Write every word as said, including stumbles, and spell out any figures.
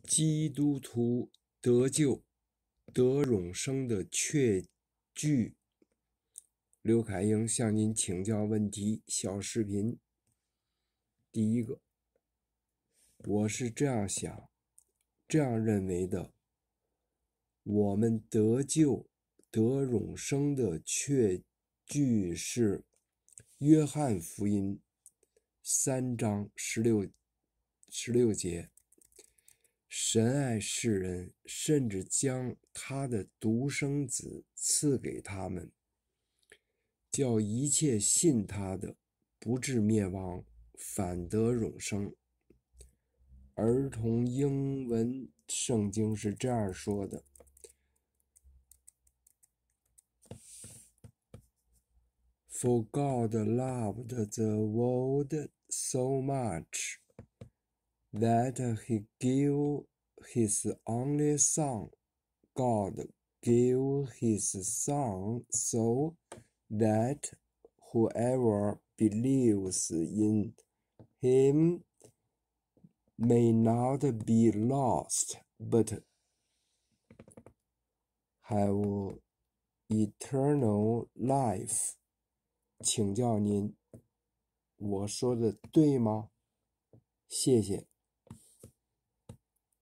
基督徒得救得永生的确据。刘凯英向您请教问题，小视频。第一个，我是这样想这样认为的，我们得救得永生的确据是约翰福音三章十六十六节，神爱世人，甚至将他的独生子赐给他们，叫一切信他的不至灭亡，反得永生。儿童英文圣经是这样说的：For God loved the world so much that he gave his only son. God gave his son so that whoever believes in him may not be lost, but have eternal life. 请教您，我说的对吗？谢谢。